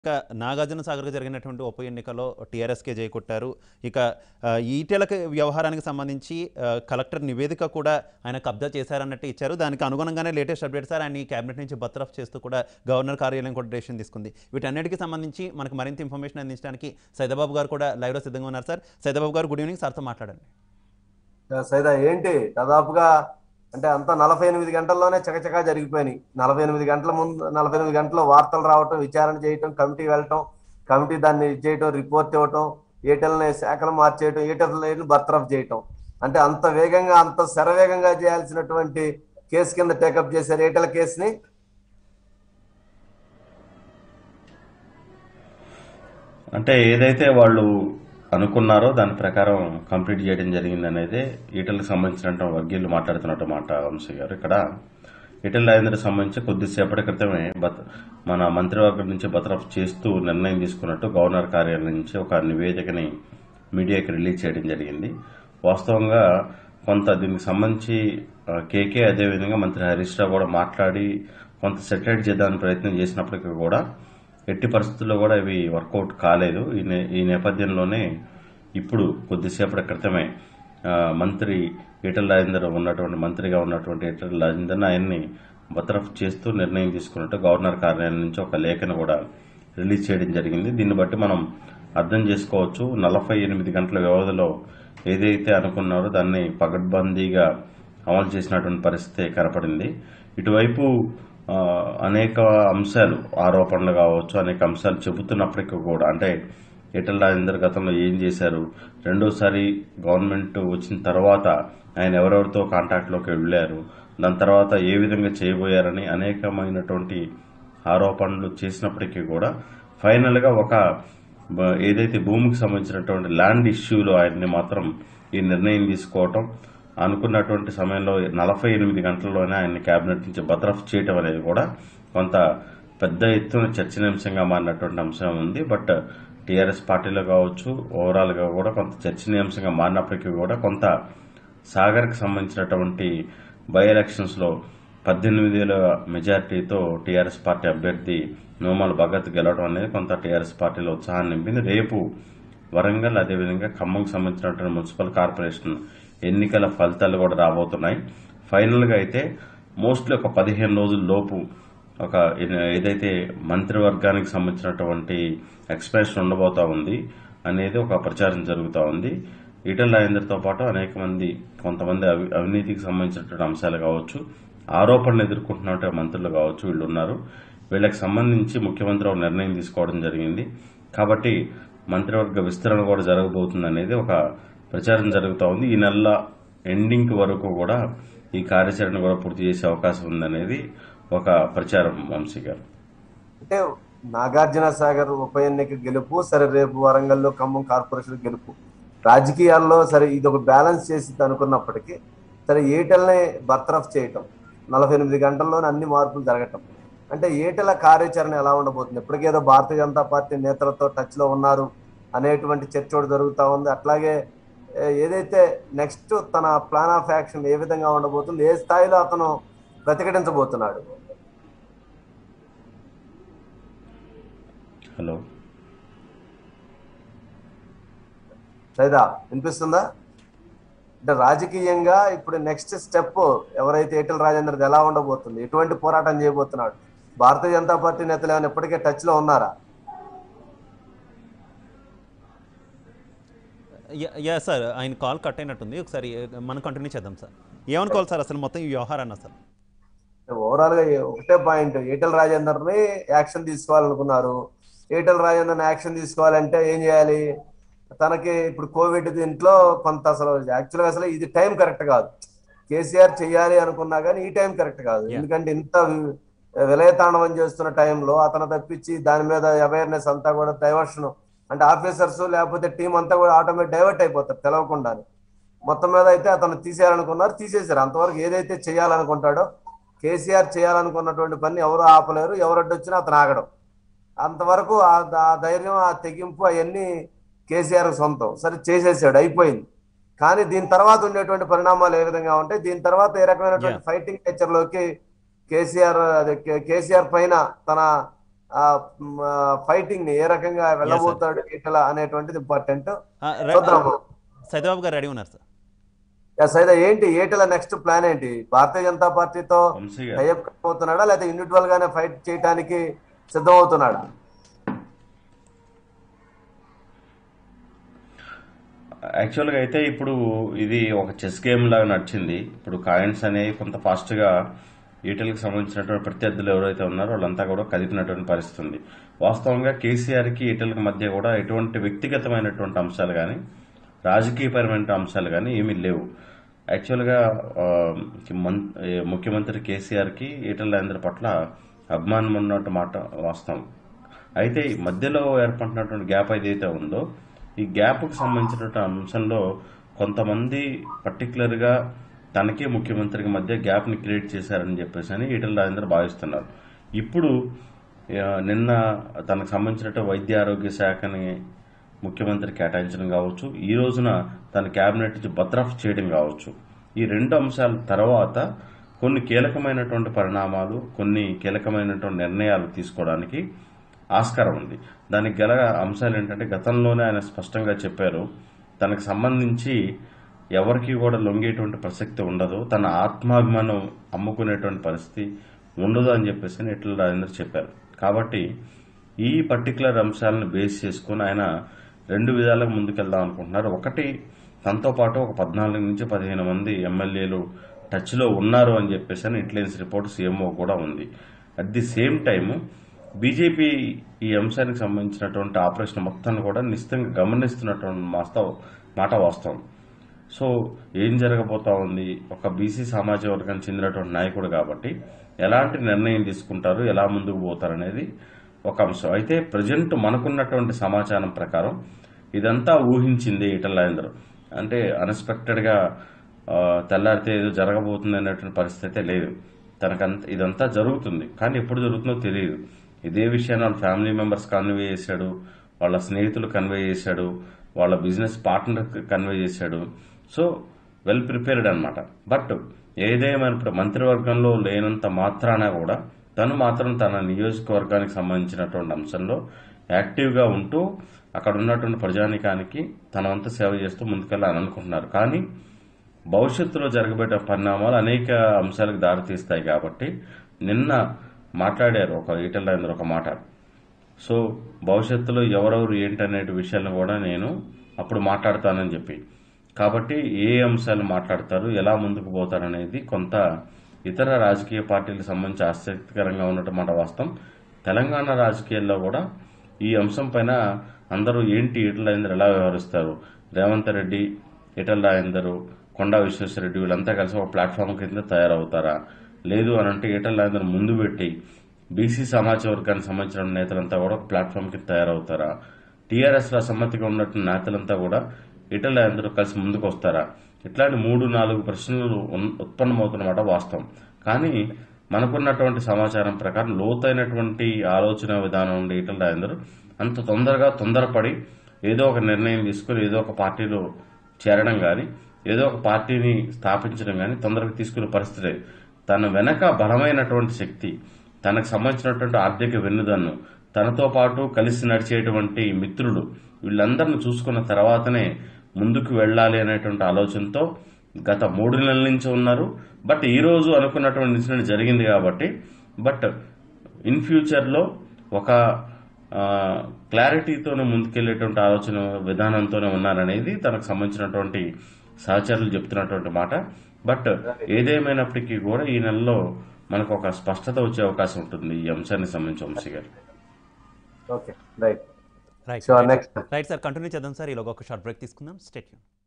ఇక నాగార్జున సాగర్‌కి జరిగినటువంటి ఉప ఎన్నికలో టీఆర్ఎస్‌కే జై కొట్టారు. ఇక ఈటెలకి వ్యవహారానికి సంబంధించి కలెక్టర్ నివేదిక కూడా ఆయన కబ్జా చేశారన్నట్టు ఇచ్చారు. దానికి అనుగుణంగానే లేటెస్ట్ అప్డేట్ సార్ ఆయన్ని క్యాబినెట్ నుంచి బర్తరఫ్ చేస్తూ కూడా గవర్నర్ కార్యాలయం కూడా డెసిషన్ తీసుకుంది. వీటన్నిటికి సంబంధించి మనకు మరింత ఇన్ఫర్మేషన్ అందించడానికి సైదాబాబు గారు కూడా లైవ్‌లో సిద్ధంగా ఉన్నారు సార్. సైదాబాబు గారు గుడ్ ఈవినింగ్. సార్‌తో మాట్లాడండి. సైదా ఏంటి దాదాపుగా అంటే అంతా 48 గంటల్లోనే చకచకా జరిగిపోయినాయి. 48 గంటల ముందు 48 గంటల్లో వార్తలు రావటం, విచారణ చేయటం, కమిటీ వెళ్ళటం, కమిటీ దాన్ని ఇది చేయటం, రిపోర్ట్ ఇవ్వటం, ఏటల్ని శాఖలు మార్చేయటం, ఏటల్ని బర్తరఫ్ చేయటం. అంటే అంత వేగంగా అంత శరవేగంగా చేయాల్సినటువంటి కేసు కింద టేకప్ చేశారు ఏటల కేసుని. అంటే ఏదైతే వాళ్ళు అనుకున్నారో దాని ప్రకారం కంప్లీట్ చేయడం జరిగింది అనేది ఈటలకు సంబంధించిన వర్గీయులు మాట్లాడుతున్నట్టు మాట వంశీ గారు. ఇక్కడ ఈటల రాజేందర్కి సంబంధించి కొద్దిసేపటి క్రితమే మన మంత్రివర్గం నుంచి బతరఫ్ చేస్తూ నిర్ణయం తీసుకున్నట్టు గవర్నర్ కార్యాలయం నుంచి ఒక నివేదికని మీడియాకి రిలీజ్ చేయడం జరిగింది. వాస్తవంగా కొంత దీనికి సంబంధించి కేకే అదేవిధంగా మంత్రి హరీష్ రావు కూడా మాట్లాడి కొంత సెటిలైట్ చేద్దామని ప్రయత్నం చేసినప్పటికీ కూడా ఎట్టి పరిస్థితుల్లో కూడా ఇవి వర్కౌట్ కాలేదు. ఈ నేపథ్యంలోనే ఇప్పుడు కొద్దిసేపటి క్రితమే మంత్రి ఈటల రాజేందర్ మంత్రిగా ఉన్నటువంటి ఈటల రాజేందర్ ఆయన్ని బతరఫ్ చేస్తూ నిర్ణయం తీసుకున్నట్టు గవర్నర్ కార్యాలయం నుంచి ఒక లేఖను కూడా రిలీజ్ చేయడం జరిగింది. దీన్ని బట్టి మనం అర్థం చేసుకోవచ్చు 48 గంటల వ్యవధిలో ఏదైతే అనుకున్నారో దాన్ని పగడ్బందీగా అమలు చేసినటువంటి పరిస్థితి కనపడింది. ఇటువైపు అనేక అంశాలు ఆరోపణలు కావచ్చు, అనేక అంశాలు చెబుతున్నప్పటికీ కూడా అంటే ఈటల రాజేందర్ గతంలో ఏం చేశారు, రెండోసారి గవర్నమెంట్ వచ్చిన తర్వాత ఆయన ఎవరెవరితో కాంటాక్ట్లోకి వెళ్ళారు, దాని తర్వాత ఏ విధంగా చేయబోయారని అనేకమైనటువంటి ఆరోపణలు చేసినప్పటికీ కూడా ఫైనల్గా ఒక ఏదైతే భూమికి సంబంధించినటువంటి ల్యాండ్ ఇష్యూలో ఆయన్ని మాత్రం ఈ నిర్ణయం తీసుకోవటం అనుకున్నటువంటి సమయంలో 48 గంటల్లోనే ఆయన్ని కేబినెట్ నుంచి బతరఫ్ చేయటం అనేది కూడా కొంత పెద్ద ఎత్తున చర్చనీయాంశంగా మారినటువంటి అంశం ఉంది. బట్ టీఆర్ఎస్ పార్టీలో కావచ్చు ఓవరాల్గా కూడా కొంత చర్చనీయాంశంగా మారినప్పటికీ కూడా కొంత సాగర్కి సంబంధించినటువంటి బై ఎలక్షన్స్లో 18,000 మెజార్టీతో టీఆర్ఎస్ పార్టీ అభ్యర్థి నోమాల్ భగత్ గెలవడం అనేది కొంత టీఆర్ఎస్ పార్టీలో ఉత్సాహాన్ని నింపింది. రేపు వరంగల్ అదేవిధంగా ఖమ్మంకి సంబంధించినటువంటి మున్సిపల్ కార్పొరేషన్ ఎన్నికల ఫలితాలు కూడా రాబోతున్నాయి. ఫైనల్గా అయితే మోస్ట్లీ ఒక 15 రోజుల లోపు ఒక ఏదైతే మంత్రివర్గానికి సంబంధించినటువంటి ఎక్స్పాన్షన్ ఉండబోతా ఉంది అనేది ఒక ప్రచారం జరుగుతూ ఉంది. ఈటల రాజేందర్తో పాటు అనేక మంది కొంతమంది అవినీతికి సంబంధించినటువంటి అంశాలు కావచ్చు, ఆరోపణలు ఎదుర్కొంటున్నటువంటి మంత్రులు కావచ్చు, వీళ్ళు ఉన్నారు. వీళ్ళకి సంబంధించి ముఖ్యమంత్రి ఒక నిర్ణయం తీసుకోవడం జరిగింది. కాబట్టి మంత్రివర్గ విస్తరణ కూడా జరగబోతుంది అనేది ఒక ప్రచారం జరుగుతూ ఉంది. ఈ నెల ఎండింగ్ వరకు కూడా ఈ కార్యాచరణ కూడా పూర్తి చేసే అవకాశం ఉందనేది ఒక ప్రచారం వంశీ గారు. అంటే నాగార్జున సాగర్ ఉప ఎన్నిక గెలుపు సరే, రేపు వరంగల్లో ఖమ్మం కార్పొరేషన్ గెలుపు రాజకీయాల్లో సరే ఇది ఒక బ్యాలెన్స్ చేసి అనుకున్నప్పటికీ సరే ఏటల్ని బర్తరఫ్ చేయటం 48 గంటల్లోనే అన్ని మార్పులు జరగటం అంటే ఏటల కార్యాచరణ ఎలా ఉండబోతుంది? ఇప్పటికేదో భారతీయ జనతా పార్టీ నేతలతో టచ్లో ఉన్నారు అనేటువంటి చర్చ జరుగుతూ ఉంది. అట్లాగే ఏదైతే నెక్స్ట్ తన ప్లాన్ ఆఫ్ యాక్షన్ ఏ విధంగా ఉండబోతుంది, ఏ స్థాయిలో అతను ప్రతిఘటించబోతున్నాడు? హలో సైదా, వినిపిస్తుందా? అంటే రాజకీయంగా ఇప్పుడు నెక్స్ట్ స్టెప్ ఎవరైతే ఈటల రాజేందర్ ఎలా ఉండబోతుంది, ఎటువంటి పోరాటం చేయబోతున్నాడు? భారతీయ జనతా పార్టీ నేతలు ఏమైనా ఇప్పటికే టచ్లో ఉన్నారా? యా సార్, ఆయన కాల్ కట్ అయినట్టుంది. ఒకసారి మనం కంటిన్యూ చేద్దాం సార్. ఏమనుకోవాలి సార్ అసలు మొత్తం ఈ వ్యవహారాన్ని? అసలు ఓవరాల్గా ఒకటే పాయింట్, ఈటల రాజేందర్ని యాక్షన్ తీసుకోవాలనుకున్నారు. ఈటల రాజేందర్ని యాక్షన్ తీసుకోవాలంటే ఏం చేయాలి? తనకి ఇప్పుడు కోవిడ్ దీంట్లో కొంత అసలు యాక్చువల్గా అసలు ఇది టైం కరెక్ట్ కాదు. కేసీఆర్ చేయాలి అనుకున్నా కానీ ఈ టైం కరెక్ట్ కాదు. ఎందుకంటే ఇంత విలయతాండవం చేస్తున్న టైంలో అతను తప్పించి దాని మీద అవేర్నెస్ అంతా కూడా డైవర్షన్ అంటే ఆఫీసర్స్ లేకపోతే టీం అంతా కూడా ఆటోమేటిక్ డైవర్ట్ అయిపోతారు తెలవకుండానే. మొత్తం మీద అయితే అతను తీసేయాలనుకున్నారు, తీసేశారు. అంతవరకు ఏదైతే చేయాలనుకుంటాడో కేసీఆర్ చేయాలనుకున్నటువంటి పని ఎవరు ఆపలేరు, ఎవరడ్డు వచ్చినా అతను ఆగడం. అంతవరకు ఆ ధైర్యం, ఆ తెగింపు అవన్నీ కేసీఆర్ సొంతం. సరే చేసేసాడు, అయిపోయింది. కానీ దీని తర్వాత ఉండేటువంటి పరిణామాలు ఏ విధంగా ఉంటాయి, దీని తర్వాత ఏ రకమైనటువంటి ఫైటింగ్ నేచర్లోకి కేసీఆర్ పైన తన ఫైటింగ్ ని ఏ రకంగా వెళ్ళబోతాడు ఈటల అనేటువంటిది ఇంపార్టెంట్. ఆ, చూద్దాము. సైదాబాబు గారు రెడీ ఉన్నారు సార్. సైదా ఏంటి ఈటల నెక్స్ట్ ప్లాన్ ఏంటి? భారతీయ జనతా పార్టీతో వంశీ గారు టైఅప్ అవుతున్నాడా లేదా ఇండివిజువల్ గానే ఫైట్ చేయడానికి సిద్ధమవుతున్నాడా? యాక్చువల్గా అయితే ఇప్పుడు ఇది ఒక చెస్ గేమ్ లాగా నడిచింది. ఇప్పుడు కాయిన్స్ అనేవి కొంత ఫాస్ట్గా ఈటలకు సంబంధించినటువంటి ప్రత్యర్థులు ఎవరైతే ఉన్నారో వాళ్ళంతా కూడా కదిపినటువంటి పరిస్థితి ఉంది. వాస్తవంగా కేసీఆర్కి ఈటలకు మధ్య కూడా ఎటువంటి వ్యక్తిగతమైనటువంటి అంశాలు కానీ రాజకీయపరమైన అంశాలు కానీ ఏమీ లేవు. యాక్చువల్గా ముఖ్యమంత్రి కేసీఆర్కి ఈటల రాజేందర్ పట్ల అభిమానం ఉన్నట్టు మాట వాస్తవం. అయితే ఈ మధ్యలో ఏర్పడినటువంటి గ్యాప్ ఏదైతే ఉందో ఈ గ్యాప్కు సంబంధించినటువంటి అంశంలో కొంతమంది పర్టికులర్గా తనకే ముఖ్యమంత్రికి మధ్య గ్యాప్ని క్రియేట్ చేశారని చెప్పేసి అని ఈటల రాజేందర్ భావిస్తున్నారు. ఇప్పుడు నిన్న తనకు సంబంధించినటువంటి వైద్య ఆరోగ్య శాఖని ముఖ్యమంత్రి కేటాయించడం కావచ్చు, ఈ రోజున తన క్యాబినెట్ నుంచి బర్తరఫ్ చేయడం కావచ్చు, ఈ రెండు అంశాల తర్వాత కొన్ని కీలకమైనటువంటి పరిణామాలు, కొన్ని కీలకమైనటువంటి నిర్ణయాలు తీసుకోవడానికి ఆస్కారం ఉంది. దానికి గల అంశాలు ఏంటంటే గతంలోనే ఆయన స్పష్టంగా చెప్పారు, తనకు సంబంధించి ఎవరికి కూడా లొంగేటువంటి ప్రసక్తి ఉండదు, తన ఆత్మాభిమానం అమ్ముకునేటువంటి పరిస్థితి ఉండదు అని చెప్పేసి ఈటల రాజేందర్ చెప్పారు. కాబట్టి ఈ పర్టికులర్ అంశాలను బేస్ చేసుకుని ఆయన రెండు విధాలుగా ముందుకెళ్దాం అనుకుంటున్నారు. ఒకటి, తనతో పాటు ఒక 14 నుంచి 15 మంది ఎమ్మెల్యేలు టచ్లో ఉన్నారు అని చెప్పేసి అని ఇంటెలిజెన్స్ రిపోర్ట్ సీఎంఓ కూడా ఉంది. At the same time BJP ఈ అంశానికి సంబంధించినటువంటి ఆపరేషన్ మొత్తాన్ని కూడా నిశ్చితంగా గమనిస్తున్నటువంటి మాట వాస్తవం. సో ఏం జరగబోతా ఉంది, ఒక బీసీ సామాజిక వర్గానికి చెందినటువంటి నాయకుడు కాబట్టి ఎలాంటి నిర్ణయం తీసుకుంటారు, ఎలా ముందుకు పోతారు అనేది ఒక అంశం. అయితే ప్రజెంట్ మనకున్నటువంటి సమాచారం ప్రకారం ఇదంతా ఊహించింది ఈటల రాజేందర్. అంటే అన్ఎక్స్పెక్టెడ్గా తెల్లారితే ఏదో జరగబోతుంది అనేటువంటి పరిస్థితి అయితే లేదు. తనకంత ఇదంతా జరుగుతుంది, కానీ ఎప్పుడు జరుగుతుందో తెలియదు. ఇదే విషయాన్ని వాళ్ళ ఫ్యామిలీ మెంబర్స్ కన్వే చేశాడు, వాళ్ళ స్నేహితులు కన్వే చేశాడు, వాళ్ళ బిజినెస్ పార్ట్నర్ కన్వే చేశాడు. సో వెల్ ప్రిపేర్డ్ అనమాట. బట్ ఏదేమైనా ఇప్పుడు మంత్రివర్గంలో లేనంత మాత్రాన కూడా తను మాత్రం తన నియోజకవర్గానికి సంబంధించినటువంటి అంశంలో యాక్టివ్గా ఉంటూ అక్కడ ఉన్నటువంటి ప్రజానికానికి తన వంతు సేవ చేస్తూ ముందుకెళ్ళాలని అనుకుంటున్నారు. కానీ భవిష్యత్తులో జరగబోయే పరిణామాలు అనేక అంశాలకు దారితీస్తాయి. కాబట్టి నిన్న మాట్లాడారు ఒక ఈటల రాజేందర్ ఒక మాట. సో భవిష్యత్తులో ఎవరెవరు ఏంటనే విషయాలను కూడా నేను అప్పుడు మాట్లాడతానని చెప్పి, కాబట్టి ఏ అంశాలు మాట్లాడతారు, ఎలా ముందుకు పోతారు అనేది కొంత ఇతర రాజకీయ పార్టీలకు సంబంధించి ఆసక్తికరంగా ఉన్నటువంటి వాస్తవం. తెలంగాణ రాజకీయాల్లో కూడా ఈ అంశం పైన అందరూ ఏంటి ఈటల రాజేందర్ ఎలా వ్యవహరిస్తారు, రేవంత్ రెడ్డి, ఈటల రాజేందర్, కొండా విశ్వేశ్వరరెడ్డి వీళ్ళంతా కలిసి ఒక ప్లాట్ఫామ్ కింద తయారవుతారా, లేదు అని అంటే ఈటల రాజేందర్ ముందు పెట్టి బీసీ సామాజిక వర్గానికి సంబంధించిన నేతలంతా కూడా ఒక ప్లాట్ఫామ్ కింద తయారవుతారా, టీఆర్ఎస్లో అసమ్మతిగా ఉన్నటువంటి నేతలంతా కూడా ఈటల రాజేందర్ కలిసి ముందుకు వస్తారా, ఇట్లాంటి 3-4 ప్రశ్నలు ఉత్పన్నమవుతున్నమాట వాస్తవం. కానీ మనకున్నటువంటి సమాచారం ప్రకారం లోతైనటువంటి ఆలోచన విధానం ఉండే ఈటల రాజేందర్ అంత తొందరపడి ఏదో ఒక నిర్ణయం తీసుకుని ఏదో ఒక పార్టీలో చేరడం కానీ ఏదో ఒక పార్టీని స్థాపించడం కానీ తొందరగా తీసుకునే పరిస్థితి. తన వెనక బలమైనటువంటి శక్తి, తనకు సంబంధించినటువంటి ఆర్థిక వెన్నుదన్ను, తనతో పాటు కలిసి నడిచేటువంటి మిత్రులు వీళ్ళందరిని చూసుకున్న తర్వాతనే ముందుకు వెళ్ళాలి అనేటువంటి ఆలోచనతో గత 3 నెలల నుంచి ఉన్నారు. బట్ ఈరోజు అనుకున్నటువంటి ఇన్సిడెంట్ జరిగింది కాబట్టి బట్ ఇన్ ఫ్యూచర్లో ఒక క్లారిటీతోనే ముందుకెళ్లేటువంటి ఆలోచన విధానంతోనే ఉన్నారనేది తనకు సంబంధించినటువంటి సహచరులు చెప్తున్నటువంటి మాట. బట్ ఏదేమైనప్పటికీ కూడా ఈ నెలలో మనకు ఒక స్పష్టత వచ్చే అవకాశం ఉంటుంది ఈ అంశానికి సంబంధించి వంశీ గారు. Okay right right sir, continue చేద్దాం సార్. ఈలోగా ఒక షార్ట్ బ్రేక్ తీసుకుందాం. Stay tune.